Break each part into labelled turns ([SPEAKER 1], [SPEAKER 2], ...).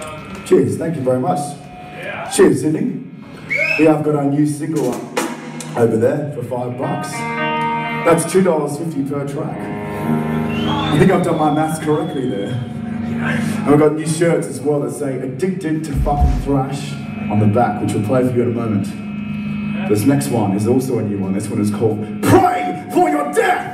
[SPEAKER 1] Cheers, thank you very much. Cheers, Sydney. Yeah, I've got our new single over there for $5. That's $2.50 per track. I think I've done my maths correctly there. And we've got new shirts as well that say "Addicted to Fucking Thrash" on the back, which we'll play for you in a moment. This next one is also a new one. This one is called "Pray for Your Death."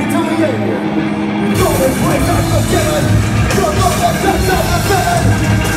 [SPEAKER 2] You're not the best of the best.